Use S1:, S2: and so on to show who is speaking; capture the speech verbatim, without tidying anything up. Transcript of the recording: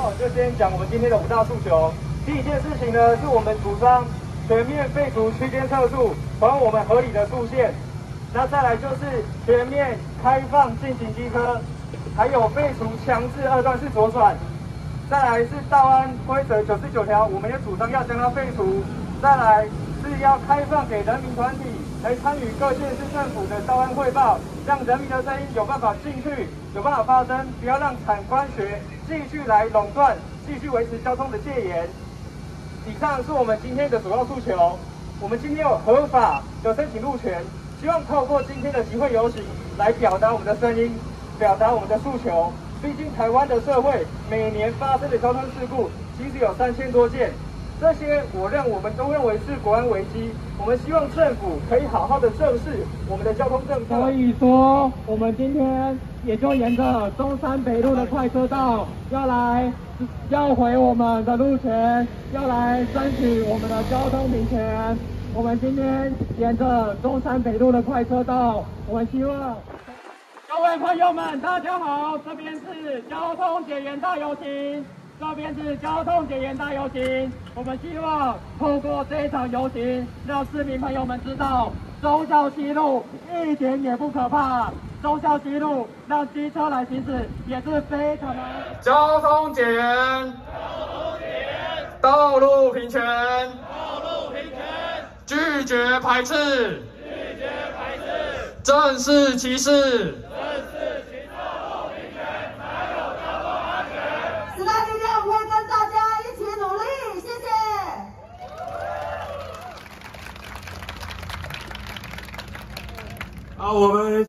S1: 我就先讲我们今天的五大诉求。第一件事情呢，是我们主张全面废除区间测速，还我们合理的速限。那再来就是全面开放进行机车，还有废除强制二段式左转。再来是道安规则九十九条，我们也主张要将它废除。再来是要开放给人民团体来参与各县市政府的道安汇报，让人民的声音有办法进去，有办法发声，不要让产官学继续来垄断，继续维持交通的戒严。以上是我们今天的主要诉求。我们今天有合法的申请路权，希望透过今天的集会游行来表达我们的声音，表达我们的诉求。毕竟台湾的社会每年发生的交通事故其实有三千多件。这些我认我们都认为是国安危机，我们希望政府可以好好的正视我们的交通政策。
S2: 所以说，我们今天也就沿着中山北路的快车道，要来要回我们的路权，要来争取我们的交通平权。我们今天沿着中山北路的快车道，我们希望各位朋友们，大家好，这边是交通解严大游行。这边是交通解严大游行，我们希望透过这一场游行，让市民朋友们知道，忠孝西路一点也不可怕，忠孝西路让机车来行驶也是非常的。
S3: 交通解严，
S4: 交通解严，
S3: 道路平权，
S4: 道路平权，
S3: 拒绝排斥，
S4: 拒绝排斥，
S3: 正视歧视。
S5: 时代力量会跟大家一起努力，谢谢。
S3: 啊，我们。